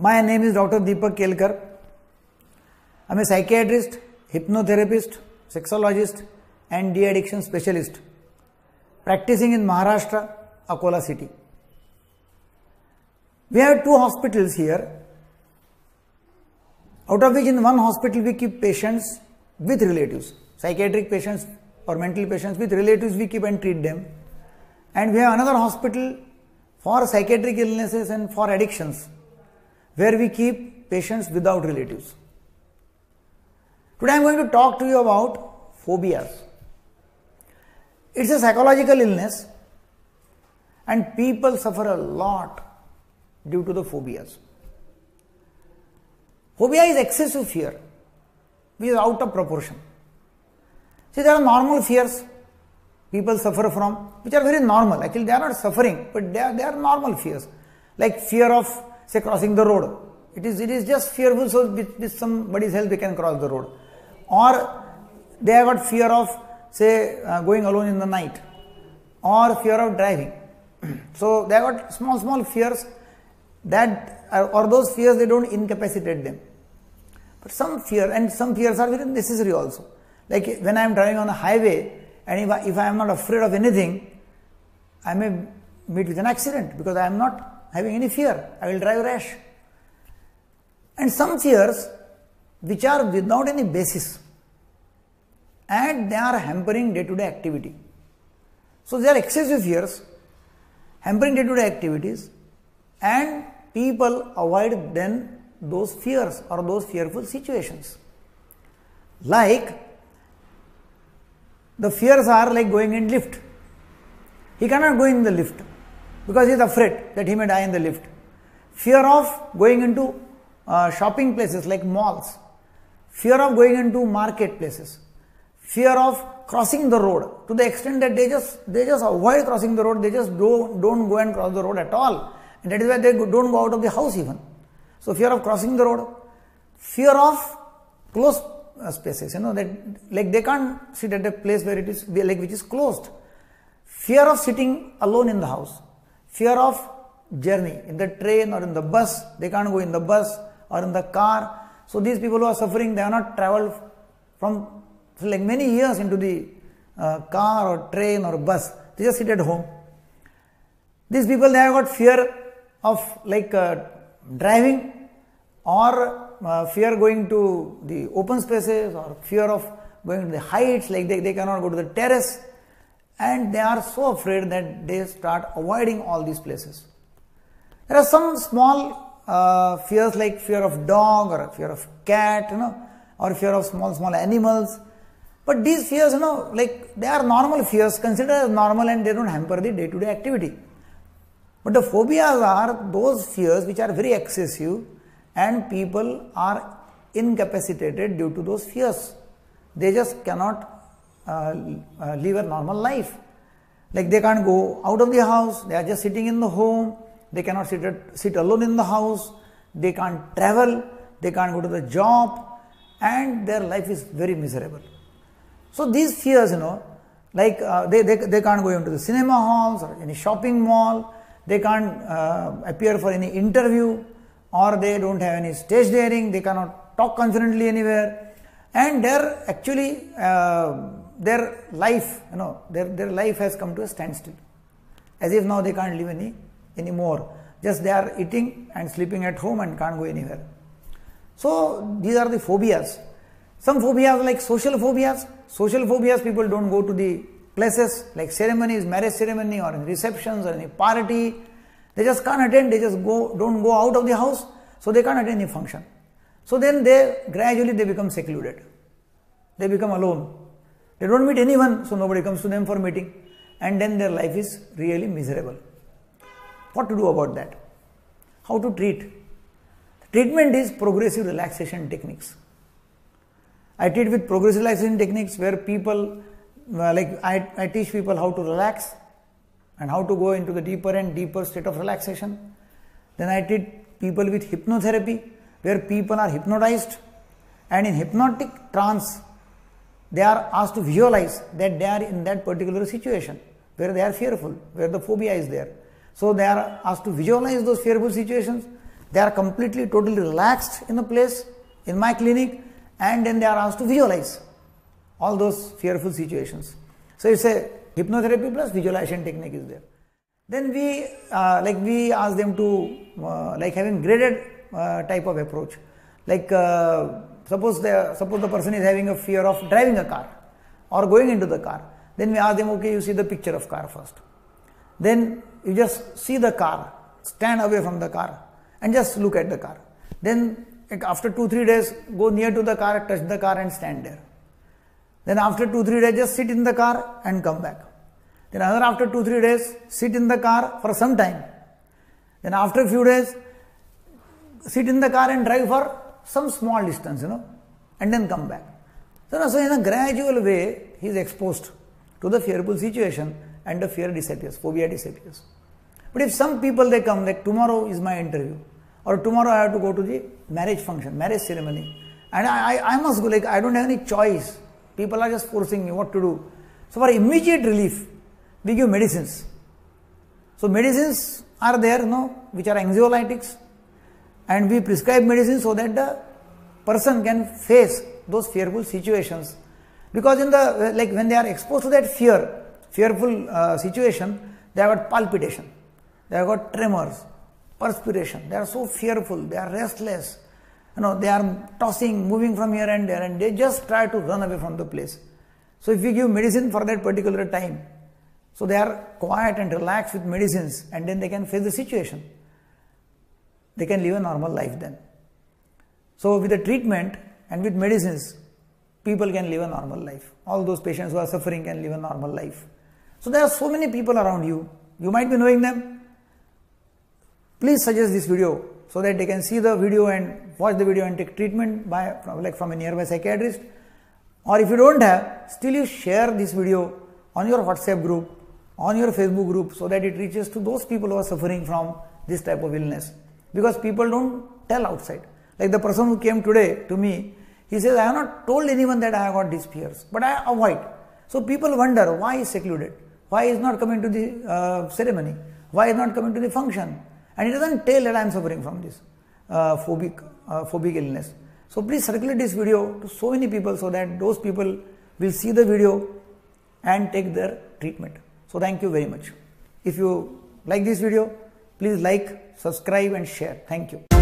My name is Dr. Deepak Kelkar. I am a psychiatrist, hypnotherapist, sexologist and de-addiction specialist practicing in Maharashtra, Akola city. We have two hospitals here, out of which in one hospital we keep patients with relatives, psychiatric patients or mental patients with relatives we keep and treat them. And we have another hospital for psychiatric illnesses and for addictions, where we keep patients without relatives. Today I am going to talk to you about phobias. It's a psychological illness and people suffer a lot due to the phobias. Phobia is excessive fear, which is out of proportion. See, there are normal fears people suffer from, which are very normal. Actually, they are not suffering, but they are normal fears. Like fear of, say, crossing the road. It is just fearful, so with somebody's help they can cross the road. Or they have got fear of, say, going alone in the night. Or fear of driving. So they have got small fears that, or those fears, they don't incapacitate them. But some fears are very necessary also. Like when I am driving on a highway, and if I am not afraid of anything, I may meet with an accident because I am not having any fear. I will drive rash. And some fears which are without any basis and they are hampering day-to-day activity. So they are excessive fears, hampering day-to-day activities, and people avoid then those fears or those fearful situations. Like the fears are like going in lift. He cannot go in the lift because he is afraid that he may die in the lift. Fear of going into shopping places like malls. Fear of going into marketplaces. Fear of crossing the road to the extent that they just avoid crossing the road. They just don't go and cross the road at all. And that is why they don't go out of the house even. So fear of crossing the road. Fear of closed spaces, that like they can't sit at a place where it is like which is closed. Fear of sitting alone in the house. Fear of journey in the train or in the bus. They can't go in the bus or in the car. So these people who are suffering, they are not traveled from like many years into the car or train or bus. They just sit at home. These people, they have got fear of like driving or fear going to the open spaces or fear of going to the heights, like they cannot go to the terrace, and they are so afraid that they start avoiding all these places. There are some small fears like fear of dog or fear of cat, or fear of small animals. But these fears, like they are normal fears, considered as normal, and they don't hamper the day-to-day activity. But the phobias are those fears which are very excessive and people are incapacitated due to those fears. They just cannot live a normal life. Like they can't go out of the house, they are just sitting in the home, they cannot sit alone in the house, they can't travel, they can't go to the job, and their life is very miserable. So these fears, like they can't go into the cinema halls or any shopping mall, they can't appear for any interview, or they don't have any stage daring, they cannot talk confidently anywhere, and their actually their life, their life has come to a standstill, as if now they can't live anymore. Just they are eating and sleeping at home and can't go anywhere. So these are the phobias. Some phobias like social phobias. Social phobias, people don't go to the places like ceremonies, marriage ceremony or any receptions or any party. They just can't attend, they just don't go out of the house, so they can't attend any function. So then they gradually become secluded. They become alone. They don't meet anyone, so nobody comes to them for meeting. And then their life is really miserable. What to do about that? How to treat? The treatment is progressive relaxation techniques. I treat with progressive relaxation techniques where people, I teach people how to relax and how to go into the deeper and deeper state of relaxation. Then I treat people with hypnotherapy, where people are hypnotized, and in hypnotic trance they are asked to visualize that they are in that particular situation where they are fearful, where the phobia is there. So they are asked to visualize those fearful situations, They are completely, totally relaxed in the place, in my clinic, and then they are asked to visualize all those fearful situations. So it's a hypnotherapy plus visualization technique is there. Then we ask them to having graded type of approach. Suppose the person is having a fear of driving a car or going into the car. Then we ask them, okay, you see the picture of car first. Then you just see the car, stand away from the car and just look at the car. Then after 2-3 days, go near to the car, touch the car and stand there. Then after 2-3 days, just sit in the car and come back. Then another after 2-3 days, sit in the car for some time. Then after a few days, sit in the car and drive for some small distance, and then come back. So in a gradual way, he is exposed to the fearful situation and the fear disappears, phobia disappears. But if some people they come, like tomorrow is my interview, or tomorrow I have to go to the marriage function, marriage ceremony, and I must go, I don't have any choice. People are just forcing me what to do. So for immediate relief, we give medicines. So medicines are there, which are anxiolytics, and we prescribe medicine so that the person can face those fearful situations. Because in the when they are exposed to that fearful situation, they have got palpitation, they have got tremors, perspiration. They are so fearful, they are restless. They are tossing, moving from here and there, and they just try to run away from the place. So if we give medicine for that particular time, so they are quiet and relaxed with medicines, and then they can face the situation. They can live a normal life then. So with the treatment and with medicines, people can live a normal life. All those patients who are suffering can live a normal life. So there are so many people around you. You might be knowing them. Please suggest this video so that they can see the video and watch the video and take treatment from a nearby psychiatrist. Or if you don't have, still you share this video on your WhatsApp group, on your Facebook group, so that it reaches to those people who are suffering from this type of illness. Because people don't tell outside. Like the person who came today to me, he says, I have not told anyone that I have got these fears, but I avoid. So people wonder why he is secluded, why he is not coming to the ceremony, why he is not coming to the function. And he doesn't tell that I am suffering from this phobic illness. So please circulate this video to so many people so that those people will see the video and take their treatment. So thank you very much. If you like this video, please like, subscribe and share. Thank you.